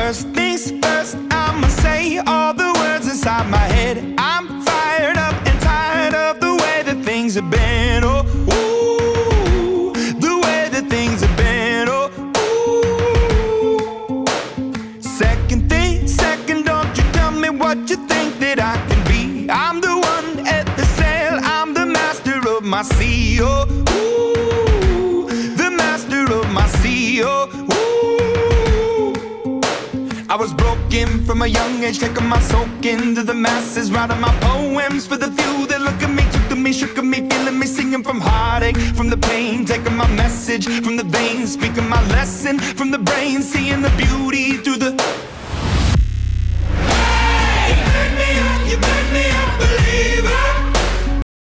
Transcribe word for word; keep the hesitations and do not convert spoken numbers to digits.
First things first, I'ma say all the words inside my head. I'm fired up and tired of the way that things have been. Oh, ooh, the way that things have been. Oh, ooh. Second thing, second, don't you tell me what you think that I can be. I'm the one at the sail, I'm the master of my sea. Oh, ooh, the master of my sea. Oh, ooh. I was broken from a young age, taking my soak into the masses, writing my poems for the few that look at me, took to me, shook at me, feeling me, singing from heartache, from the pain, taking my message from the veins, speaking my lesson from the brain, seeing the beauty through the